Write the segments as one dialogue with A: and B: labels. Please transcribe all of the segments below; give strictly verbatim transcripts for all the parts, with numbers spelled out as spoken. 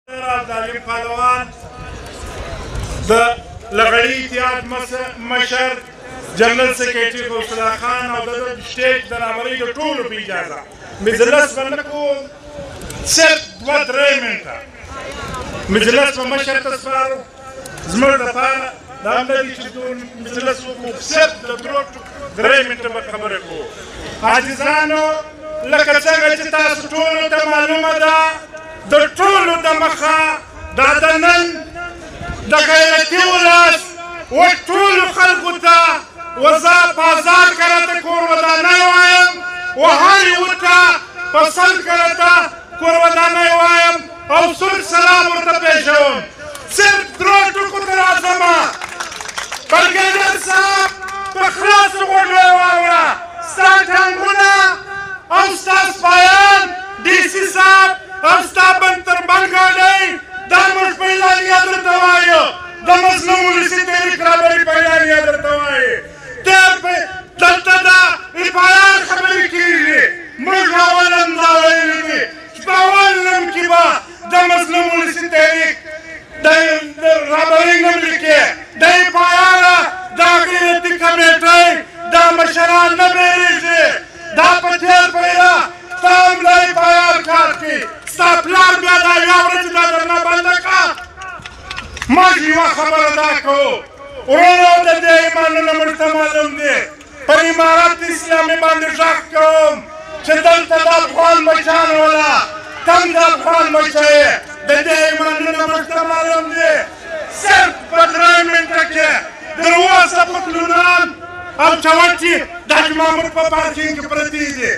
A: عبدالعلیم پهلوان د لغړي اتحاد مشر جنرال سکرټري غوث الله خان او د سټیټ د رهبرۍ د ټولو په اجازه مجلس به نه کوو صرف دوه درې منټه مجلس به مشر ته سپارو زموږ دپاره دا هم نه دي چې مجلس وکړو صرف د درې منټه به خبرې کوو عاجزانو لکه څنګه چې تاسو ټولو ته معلومه ده د ټولو د مخه دا د نن د غیرتي ولس و ټولو خلکو ته وزه بازار کرته کور ودانۍ وایم و هر یو ته په سل کرته کور ودانۍ وایم او سور سلام ورته پېښوم صرف درو ټکو ته راځمه برګډر صاحب په خلاصو غوږو یې واوره ستا ټانګونه او ستا سپایان ډي سي صاحب او ستا بند تر بند ګاډۍ دا موږ په اعلامیه درته وایو د مظلوم ولسي تحریک رهبري په اعلامیه درته وایي دلته د افایان خبرې کېږي موږ اول هم دا ویلي دي چې په اول نوم کې به د مظلوم ولسي تحریک د رهبرۍ نوم لیکې د افایانه دا غیرتي کمیټۍ دا مشران نه بیریږي دا په تېر پیره ستا هم د افایان کار کوي ستا پلار بیا دا یوه ورځ دا درنه بنده کړه موږ یوه خبره دا کوو ورونو د دې ایمانونه موږ ته معلوم دي پر امارت اسلامي باندې غږ کوم چې دلته د افغان بچیان وله کم د افغان بچی یې د دې ایمانونه موږ ته معلوم دي صرف په درې منټه کې در اوسه پتلونان او چوټې د حاجي محمود په پارکینګ کې پرتې دي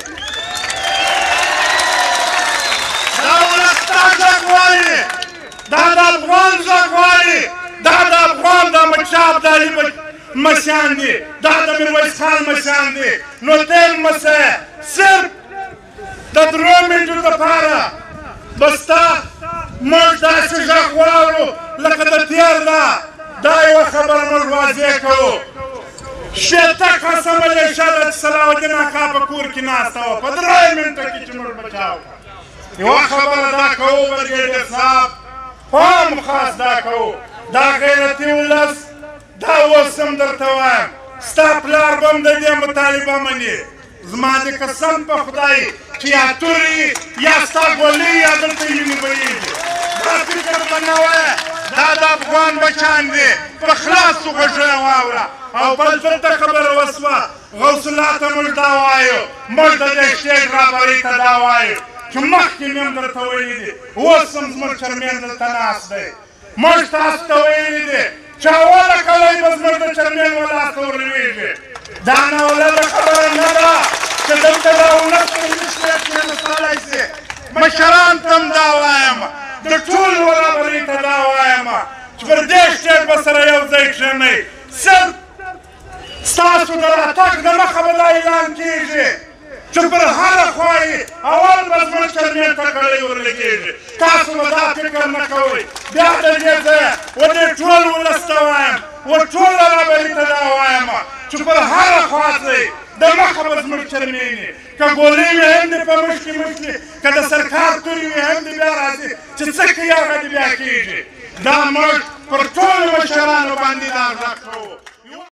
A: دا ولس ستا غږ غواړي دا د افغان غږ غواړي دا د افغان د احمدشاه ابدالي مشیان دي دا د میرویس خان مشیان دي نو تېل مسه صرف د درو منټو دپاره به ستا موږ داسې غږ واورو لکه د تېر نه دا یوه خبره موږ واضح کوو شپېته کسه ملیشه ده چې صلاحالدین اکا په کور کې ناسته وه په درې منټه کې چې موږ بچاو یوه خبره دا کوو برګېډر صاحب پام خاص دا کوو دا غیرتي ولس دا اوس هم درته وایم ستا پلار به هم د دې مطالبه مني زما د قسم په خدای چې یا تورې یا ستا ګولۍ یا دلته وینې بهېږي دا فکر به نه وایه دا د افغان بچیان دي په خلاصو غوږو یې واوره او بل دلته خبره وسوه غوث الله ته موږ دا وایو موږ د دې سټیټ رهبرۍ ته دا وایو چې مخکې مې هم درته ویلي دي اوس هم زموږ چرمین دلته ناست دی موږ تاسو ته ویلي دي چې اوله کلی به زموږ د چرمین ولس ته ورلوېږي دا ناولده خبره نه ده چې دلته دا ولس په دې سټیټ کې نسلی شي مشران ته هم دا وایم د ټولو رهبرۍ ته دا وایم چې پر دې سټیټ به سره یو ځای کښېنئ صرف ستاسو د راتګ د مخه به دا اعلان کېږي چې پر هره خوا یې اول به زموږ چرمین ته کړۍ ورلګېږي تاسو به دا فکر نه کوئ بیا د دې ځایه و دې ټول ولس ته وایم و ټوله رهبرۍ ته دا وایم چې پر هره خوا ځئ د مخه به زموږ چرمین وي که ګولۍ وي هم دې په مخ کې مخکې که د سرکار تورې وي هم دې بیا راځي چې څه کوي هغه دې بیا کېږي دا موږ پر ټولو مشرانو باندې دا غږ کوو